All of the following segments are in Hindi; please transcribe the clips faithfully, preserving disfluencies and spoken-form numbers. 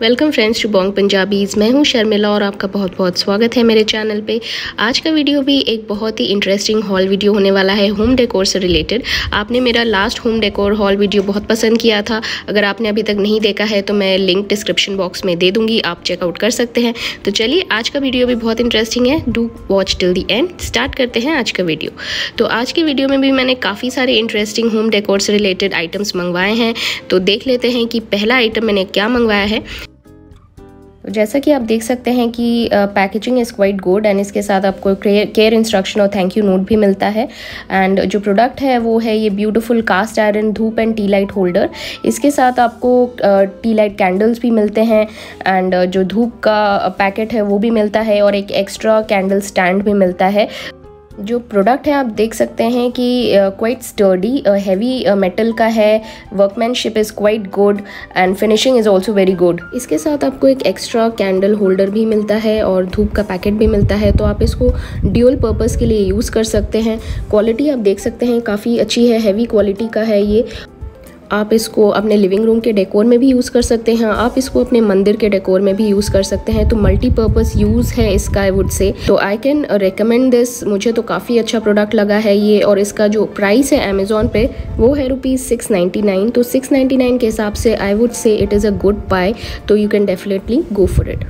Welcome friends to Bong Punjabis. मैं हूं शर्मिला और आपका बहुत बहुत स्वागत है मेरे चैनल पे। आज का वीडियो भी एक बहुत ही इंटरेस्टिंग हॉल वीडियो होने वाला है होम डेकोर से रिलेटेड। आपने मेरा last home decor haul video बहुत पसंद किया था। अगर आपने अभी तक नहीं देखा है तो मैं लिंक डिस्क्रिप्शन बॉक्स में दे दूँगी, आप चेकआउट कर सकते हैं। तो चलिए, आज का वीडियो भी बहुत इंटरेस्टिंग है, do watch till the end. Start करते हैं आज का वीडियो। तो आज की वीडियो में भी मैंने काफ़ी सारे इंटरेस्टिंग होम डेकोर से रिलेटेड आइटम्स मंगवाए हैं। तो देख लेते हैं कि पहला आइटम मैंने क्या मंगवाया है। तो जैसा कि आप देख सकते हैं कि packaging is quite good and इसके साथ आपको केयर इंस्ट्रक्शन और थैंक यू नोट भी मिलता है। एंड जो प्रोडक्ट है वो है ये ब्यूटीफुल कास्ट आयरन धूप एंड टी लाइट होल्डर। इसके साथ आपको टी लाइट कैंडल्स भी मिलते हैं एंड जो धूप का पैकेट है वो भी मिलता है और एक एक्स्ट्रा कैंडल स्टैंड भी मिलता है। जो प्रोडक्ट है आप देख सकते हैं कि क्वाइट स्टर्डी हैवी मेटल का है। Workmanship is quite good and finishing is also very good. इसके साथ आपको एक एक्स्ट्रा कैंडल होल्डर भी मिलता है और धूप का पैकेट भी मिलता है, तो आप इसको ड्यूअल पर्पस के लिए यूज़ कर सकते हैं। क्वालिटी आप देख सकते हैं काफ़ी अच्छी है, हैवी क्वालिटी का है ये। आप इसको अपने लिविंग रूम के डेकोर में भी यूज़ कर सकते हैं, आप इसको अपने मंदिर के डेकोर में भी यूज़ कर सकते हैं। तो मल्टीपर्पज़ यूज़ है इसका, आई वुड से। तो आई कैन रिकमेंड दिस। मुझे तो काफ़ी अच्छा प्रोडक्ट लगा है ये। और इसका जो प्राइस है अमेज़ॉन पे वो है रुपीज़ सिक्स नाइन्टी नाइन। तो सिक्स नाइन्टी नाइन के हिसाब से I would say it is a good buy. तो you can definitely go for it.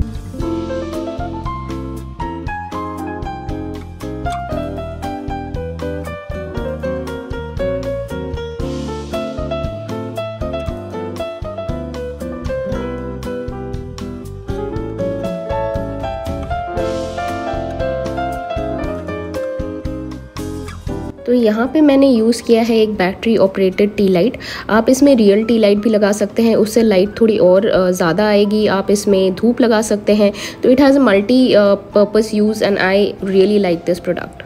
तो यहाँ पे मैंने यूज़ किया है एक बैटरी ऑपरेटेड टी लाइट। आप इसमें रियल टी लाइट भी लगा सकते हैं, उससे लाइट थोड़ी और ज़्यादा आएगी। आप इसमें धूप लगा सकते हैं। तो it has a multipurpose use and I really like this product.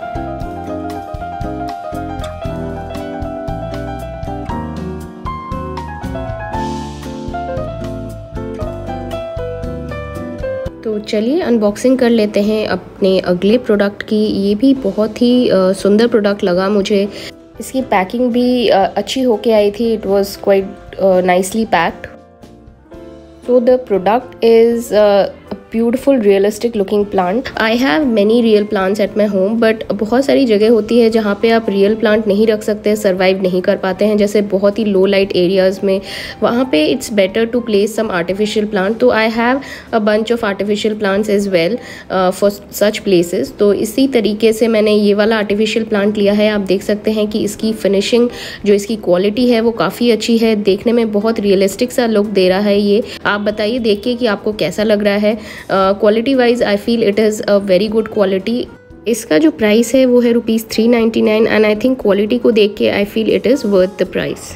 तो चलिए अनबॉक्सिंग कर लेते हैं अपने अगले प्रोडक्ट की। ये भी बहुत ही सुंदर प्रोडक्ट लगा मुझे। इसकी पैकिंग भी अच्छी होके आई थी। It was quite nicely packed. So the product is uh, a beautiful realistic looking plant. I have many real plants at my home, but बहुत सारी जगह होती है जहाँ पे आप real plant नहीं रख सकते, survive नहीं कर पाते हैं, जैसे बहुत ही low light areas में। वहाँ पे it's better to place some artificial plant. तो I have a bunch of artificial plants as well uh, for such places. तो इसी तरीके से मैंने ये वाला artificial plant लिया है। आप देख सकते हैं कि इसकी finishing, जो इसकी quality है वो काफ़ी अच्छी है। देखने में बहुत realistic सा look दे रहा है ये। आप बताइए देख के कि आपको कैसा लग रहा है। Quality wise I feel it is a very good quality. इसका जो प्राइस है वो है rupees three ninety nine and I think quality को देख के I feel it is worth the price.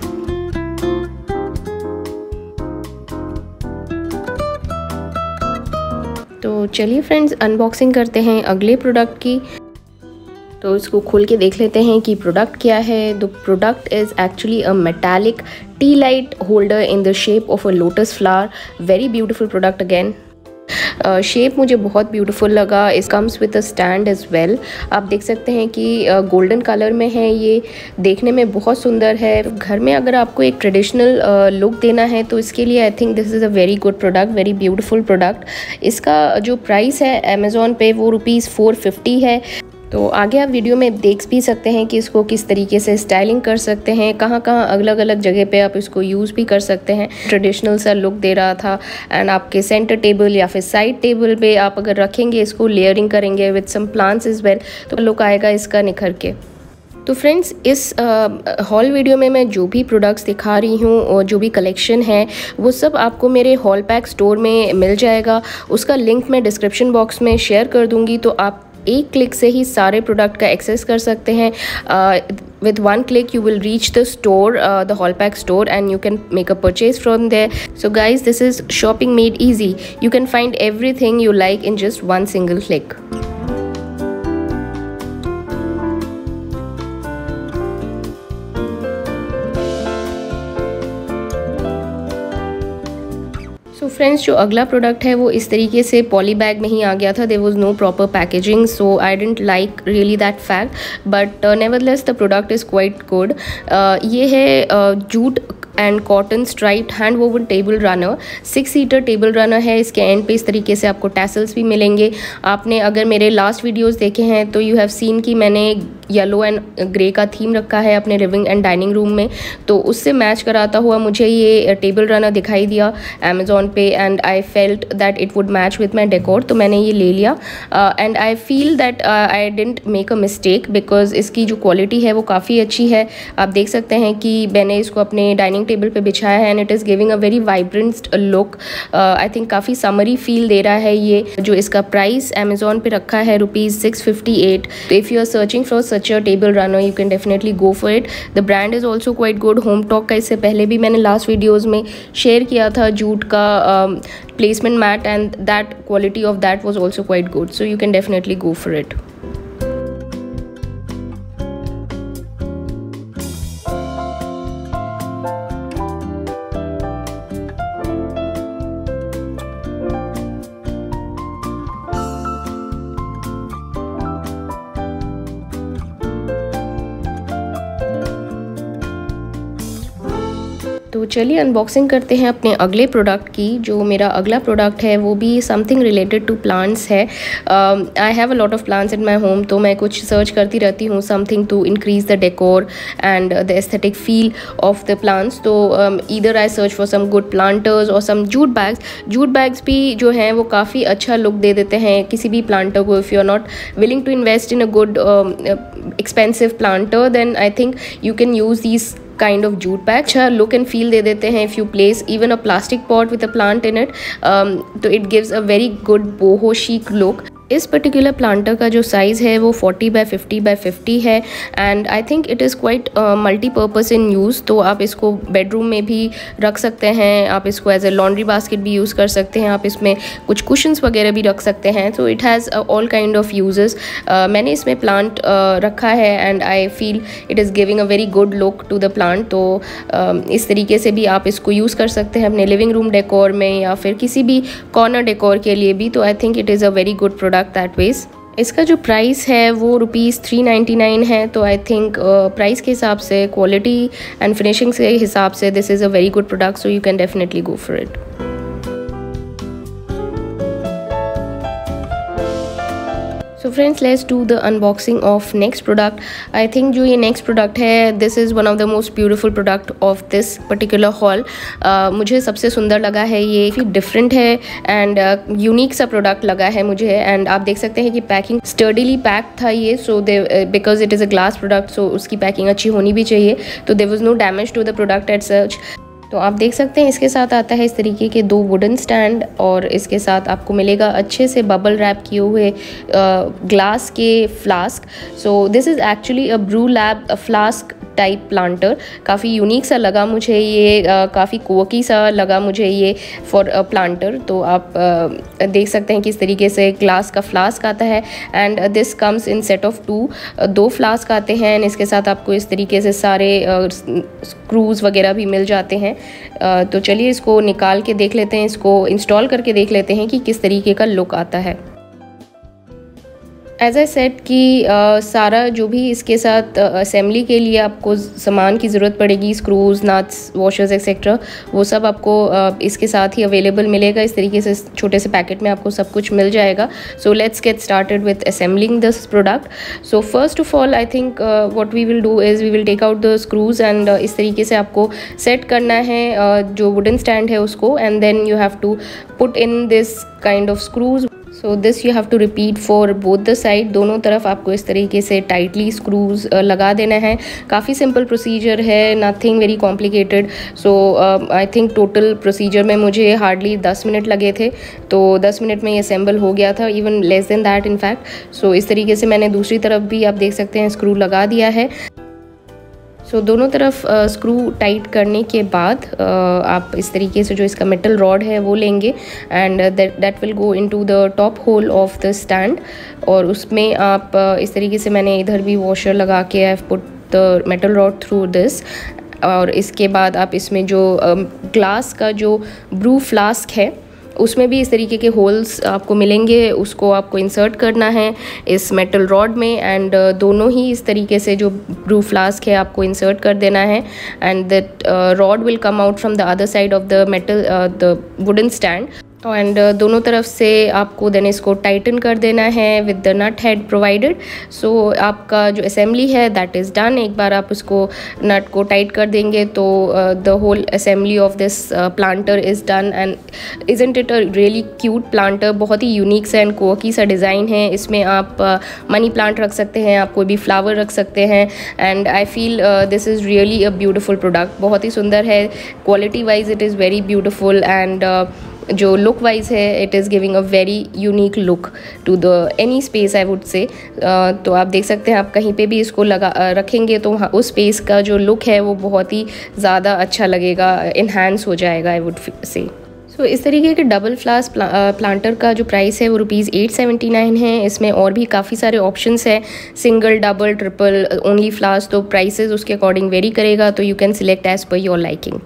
तो चलिए फ्रेंड्स, अनबॉक्सिंग करते हैं अगले प्रोडक्ट की। तो इसको खोल के देख लेते हैं कि प्रोडक्ट क्या है। The product is actually a metallic tea light holder in the shape of a lotus flower. Very beautiful product again. Shape uh, मुझे बहुत ब्यूटीफुल लगा। इस comes with a stand as well. आप देख सकते हैं कि गोल्डन uh, कलर में है ये, देखने में बहुत सुंदर है। घर में अगर आपको एक ट्रेडिशनल लुक uh, देना है तो इसके लिए I think this is a very good product, very beautiful product. इसका जो प्राइस है अमेज़ॉन पे वो रुपीज़ फोर फिफ्टी है। तो आगे आप वीडियो में देख भी सकते हैं कि इसको किस तरीके से स्टाइलिंग कर सकते हैं, कहाँ कहाँ अलग अलग जगह पे आप इसको यूज़ भी कर सकते हैं। ट्रेडिशनल सा लुक दे रहा था एंड आपके सेंटर टेबल या फिर साइड टेबल पे आप अगर रखेंगे, इसको लेयरिंग करेंगे with some plants as well, तो लुक आएगा इसका निखर के। तो फ्रेंड्स, इस हॉल वीडियो में मैं जो भी प्रोडक्ट्स दिखा रही हूँ और जो भी कलेक्शन है वो सब आपको मेरे हॉल पैक स्टोर में मिल जाएगा। उसका लिंक मैं डिस्क्रिप्शन बॉक्स में शेयर कर दूँगी, तो आप एक क्लिक से ही सारे प्रोडक्ट का एक्सेस कर सकते हैं। With one click you will reach the store, uh, the Hallpack store, and you can make a purchase from there. So guys, this is shopping made easy. You can find everything you like in just one single click. So friends, जो अगला प्रोडक्ट है वो इस तरीके से पॉली बैग में ही आ गया था। There was no proper packaging, so I didn't like really that fact, but nevertheless the product is quite good. ये है jute and cotton striped hand woven table runner. Six seater table runner है। इसके एंड पे इस तरीके से आपको टैसल्स भी मिलेंगे। आपने अगर मेरे लास्ट वीडियोस देखे हैं तो यू हैव सीन कि मैंने येलो एंड ग्रे का थीम रखा है अपने लिविंग एंड डाइनिंग रूम में, तो उससे मैच कराता हुआ मुझे ये टेबल रनर दिखाई दिया अमेज़ॉन पे and I felt that it would match with my decor, तो मैंने ये ले लिया and I feel that I didn't make a mistake because इसकी जो क्वालिटी है वो काफ़ी अच्छी है। आप देख सकते हैं कि मैंने इसको अपने डाइनिंग टेबल पे बिछाया है and it is giving a very vibrant look. I think काफ़ी समरी फील दे रहा है ये। जो इसका प्राइस अमेज़ॉन पे रखा है रुपीज़ सिक्स फिफ्टी एट। तो if you are searching for such a table runner you can definitely go for it. The brand is also quite good. Home Talk का इससे पहले भी मैंने लास्ट वीडियोज़ में शेयर किया था जूट का placement mat and that quality of that was also quite good, so you can definitely go for it. तो चलिए अनबॉक्सिंग करते हैं अपने अगले प्रोडक्ट की। जो मेरा अगला प्रोडक्ट है वो भी समथिंग रिलेटेड टू प्लांट्स है। I have a lot of plants in my home, तो मैं कुछ सर्च करती रहती हूँ something to increase the decor and the aesthetic feel of the plants. तो either I search for some good planters और some jute bags. Jute bags भी जो हैं वो काफ़ी अच्छा लुक दे देते हैं किसी भी प्लांटर को। If you are not willing to invest in a good expensive planter then I think you can use these kind of jute bag। अच्छा लुक एंड फील दे देते हैं। If you place even a plastic pot with a plant in it, तो it gives a very good boho chic look. इस पर्टिकुलर प्लांटर का जो साइज़ है वो forty by fifty by fifty है and I think it is quite multipurpose in use. तो आप इसको बेडरूम में भी रख सकते हैं, आप इसको एज ए लॉन्ड्री बास्केट भी यूज़ कर सकते हैं, आप इसमें कुछ कुशन्स वगैरह भी रख सकते हैं। तो it has all kind of uses. मैंने इसमें प्लांट uh, रखा है and I feel it is giving a very good look to the plant. तो uh, इस तरीके से भी आप इसको यूज़ कर सकते हैं अपने लिविंग रूम डेकोर में या फिर किसी भी कॉर्नर डेकोर के लिए भी। तो I think it is a very good product that ways. इसका जो प्राइस है वो रुपीज़ थ्री नाइन्टी नाइन है। तो आई थिंक प्राइस के हिसाब से, क्वालिटी एंड फिनिशिंग के हिसाब से this is a very good product, so you can definitely go for it. So friends let's do the unboxing of next product. I think जो ये नेक्स्ट प्रोडक्ट है this is one of the most beautiful product of this particular haul. मुझे सबसे सुंदर लगा है ये, काफ़ी डिफरेंट है एंड यूनिक सा प्रोडक्ट लगा है मुझे। एंड आप देख सकते हैं कि पैकिंग स्टर्डीली पैक्ड था ये, so they because it is a glass product so उसकी पैकिंग अच्छी होनी भी चाहिए। तो there was no damage to the product at such. तो आप देख सकते हैं इसके साथ आता है इस तरीके के दो वुडन स्टैंड और इसके साथ आपको मिलेगा अच्छे से बबल रैप किए हुए ग्लास के फ्लास्क। So this is actually a brew lab flask type planter. काफ़ी यूनिक सा लगा मुझे ये, काफ़ी कोकी सा लगा मुझे ये फॉर अ प्लांटर। तो आप uh, देख सकते हैं कि इस तरीके से ग्लास का फ्लास्क आता है and this comes in set of two. दो फ्लास्क आते हैं एंड इसके साथ आपको इस तरीके से सारे स्क्रूज़ uh, वगैरह भी मिल जाते हैं। uh, तो चलिए इसको निकाल के देख लेते हैं, इसको इंस्टॉल करके देख लेते हैं कि किस तरीके का लुक आता है। एज आई सेट कि uh, सारा जो भी इसके साथ असेंबली uh, के लिए आपको सामान की ज़रूरत पड़ेगी, स्क्रूज, नट्स, वॉशर्स एक्सेट्रा, वो सब आपको uh, इसके साथ ही अवेलेबल मिलेगा। इस तरीके से छोटे से पैकेट में आपको सब कुछ मिल जाएगा। So let's get started with assembling this product. So first of all I think what we will do is we will take out the screws and इस तरीके से आपको सेट करना है uh, जो वुडन स्टैंड है उसको, and then you have to put in this kind of screws. So this you have to repeat for both the side. दोनों तरफ आपको इस तरीके से टाइटली स्क्रूज uh, लगा देना है। काफ़ी सिंपल प्रोसीजर है, nothing very complicated. So I think total procedure में मुझे हार्डली दस मिनट लगे थे, तो दस मिनट में ये असेंबल हो गया था, even less than that in fact. So इस तरीके से मैंने दूसरी तरफ भी आप देख सकते हैं स्क्रू लगा दिया है। सो so, दोनों तरफ स्क्रू टाइट करने के बाद uh, आप इस तरीके से जो इसका मेटल रॉड है वो लेंगे and that will go into the top hole of the stand, और उसमें आप uh, इस तरीके से मैंने इधर भी वॉशर लगा के I have put the metal rod through this. और इसके बाद आप इसमें जो ग्लास uh, का जो ब्रू फ्लास्क है उसमें भी इस तरीके के होल्स आपको मिलेंगे, उसको आपको इंसर्ट करना है इस मेटल रॉड में एंड दोनों ही इस तरीके से जो ब्रू फ्लास्क है आपको इंसर्ट कर देना है and that rod will come out from the other side of the metal the wooden stand and uh, दोनों तरफ से आपको देन इसको टाइटन कर देना है with the nut head provided. So आपका जो असेंबली है दैट इज़ डन। एक बार आप उसको नट को टाइट कर देंगे तो the whole assembly of this planter is done and isn't it a really cute planter. बहुत ही यूनिक सा एंड कोकी सा डिज़ाइन है। इसमें आप मनी uh, प्लांट रख सकते हैं, आप कोई भी फ्लावर रख सकते हैं and I feel this is really a beautiful product. बहुत ही सुंदर है, quality wise it is very beautiful and जो लुक वाइज है it is giving a very unique look to the any space I would say. तो आप देख सकते हैं आप कहीं पे भी इसको लगा uh, रखेंगे तो उस स्पेस का जो लुक है वो बहुत ही ज़्यादा अच्छा लगेगा, इन्हांस हो जाएगा आई वुड से। सो so, इस तरीके के डबल फ्लास प्ला, प्लांटर का जो प्राइस है वो रुपीज़ एट सेवेंटी नाइन है। इसमें और भी काफ़ी सारे ऑप्शंस हैं, सिंगल, डबल, ट्रिपल, ओनली फ्लास, तो प्राइसेस उसके अकॉर्डिंग वेरी करेगा, तो you can select as per your liking.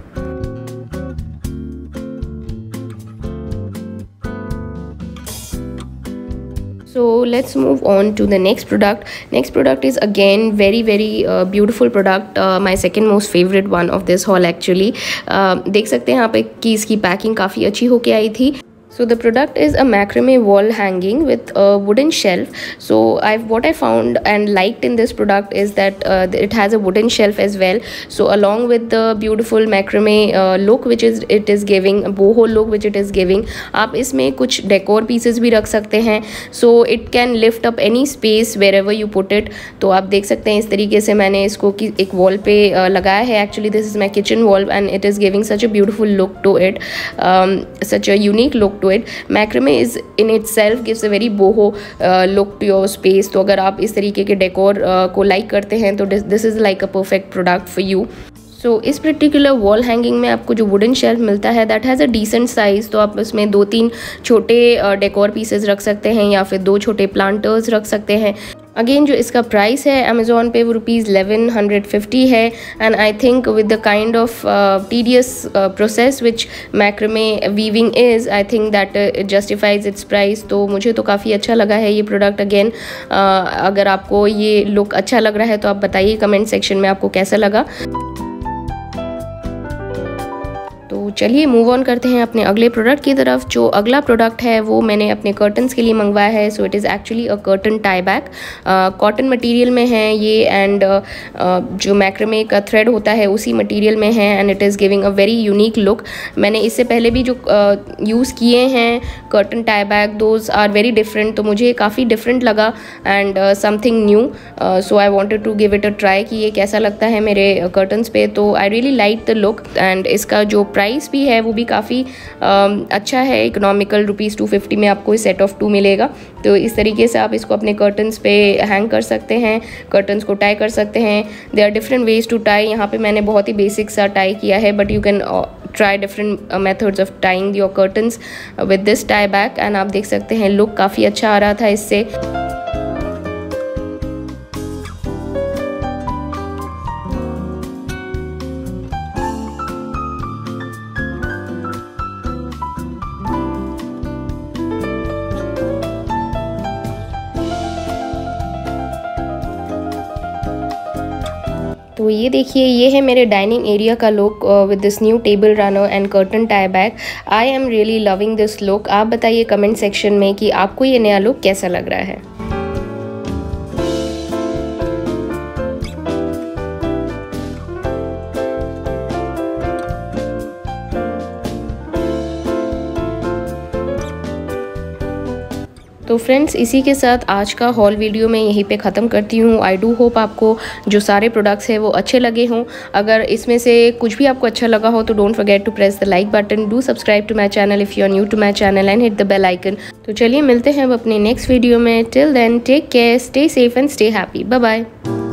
So let's move on to the next product. Next product is again very very uh, beautiful product, uh, my second most favorite one of this haul actually. uh, देख सकते हैं यहाँ पे कि इसकी पैकिंग काफ़ी अच्छी होके आई थी। So the product is a macrame wall hanging with a wooden shelf. So I've what I found and liked in this product is that uh, it has a wooden shelf as well. So along with the beautiful macrame uh, look which is it is giving, boho look which it is giving, आप इसमें कुछ decor pieces भी रख सकते हैं। So it can lift up any space wherever you put it. तो आप देख सकते हैं इस तरीके से मैंने इसको कि एक wall पे uh, लगाया है। Actually this is my kitchen wall and it is giving such a beautiful look to it, um, such a unique look to it. Macrame is in itself gives a very boho uh, look to your space. तो अगर आप इस तरीके के डेकोर uh, को लाइक करते हैं तो this is like a perfect product for you. So इस पर्टिकुलर वॉल हैंगिंग में आपको जो वुडन शेल्फ मिलता है that has a decent size, तो आप उसमें दो तीन छोटे डेकोर पीसेस रख सकते हैं या फिर दो छोटे प्लांटर्स रख सकते हैं। अगेन जो इसका प्राइस है अमेज़ॉन पे वो रुपीज़ इलेवन हंड्रेड फिफ्टी है and I think with the kind of tedious process which macrame weaving is, I think that it justifies its price. तो मुझे तो काफ़ी अच्छा लगा है ये प्रोडक्ट। अगेन uh, अगर आपको ये लुक अच्छा लग रहा है तो आप बताइए कमेंट सेक्शन में आपको कैसा लगा। तो चलिए मूव ऑन करते हैं अपने अगले प्रोडक्ट की तरफ। जो अगला प्रोडक्ट है वो मैंने अपने कर्टन्स के लिए मंगवाया है। So it is actually a curtain tie back, cotton material में है ये एंड uh, uh, जो मैक्रमे का थ्रेड होता है उसी मटेरियल में है and it is giving a very unique look. मैंने इससे पहले भी जो यूज़ uh, किए हैं curtain tie back those are very different, तो मुझे काफ़ी डिफरेंट लगा and something new. So I wanted to give it a try कि ये कैसा लगता है मेरे कर्टन्स पे। तो I really like the look and इसका जो प्राइस भी है वो भी काफ़ी अच्छा है, इकोनॉमिकल, रुपीज़ टू फिफ्टी में आपको सेट ऑफ टू मिलेगा। तो इस तरीके से आप इसको अपने कर्टन्स पे हैंग कर सकते हैं, कर्टन्स को टाई कर सकते हैं। They are different ways to tie. यहाँ पे मैंने बहुत ही बेसिक सा टाई किया है but you can try different methods of tying your curtains with this tie back and आप देख सकते हैं लुक काफ़ी अच्छा आ रहा था इससे। तो ये देखिए ये है मेरे डाइनिंग एरिया का look with this new table runner and curtain tie back. I am really loving this look. आप बताइए कमेंट सेक्शन में कि आपको ये नया लुक कैसा लग रहा है। तो फ्रेंड्स इसी के साथ आज का हॉल वीडियो मैं यहीं पे ख़त्म करती हूँ। आई डू होप आपको जो सारे प्रोडक्ट्स हैं वो अच्छे लगे हों। अगर इसमें से कुछ भी आपको अच्छा लगा हो तो don't forget to press the like button, do subscribe to my channel if you are new to my channel and hit the bell icon. तो चलिए मिलते हैं अब अपने नेक्स्ट वीडियो में। Till then take care, stay safe and stay happy. Bye bye.